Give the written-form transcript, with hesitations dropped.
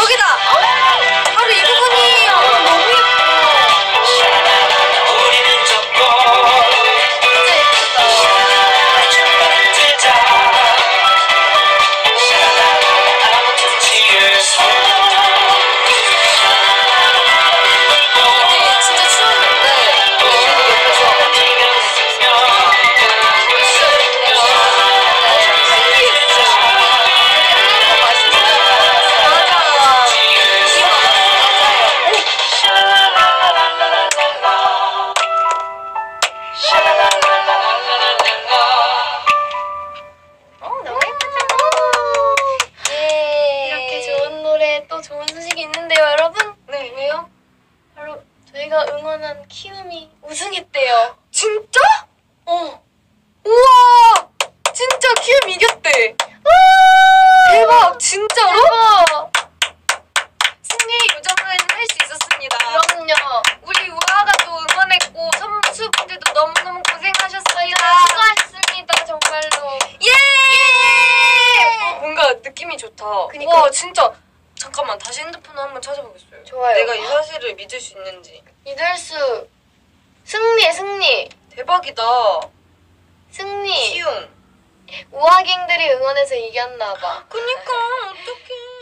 여기다. 바로 이 부분이 너무 예뻐. 좋은 소식이 있는데요, 여러분. 네, 왜요? 바로 저희가 응원한 키움이 우승했대요. 진짜? 우와! 진짜 키움 이겼대. 대박! 진짜로? 대박! 승리 요정은 할 수 있었습니다. 그럼요. 우리 우아가 또 응원했고 선수분들도 너무너무 고생하셨어요. 수고하셨습니다, 정말로. 예! 뭔가 느낌이 좋다. 그니까. 와, 진짜. 잠깐만, 다시 핸드폰을 한번 찾아보겠어요. 좋아요. 내가 이 사실을 믿을 수 있는지. 믿을 수. 승리. 대박이다. 승리. 키움. 우아갱들이 응원해서 이겼나봐. 그니까 어떡해.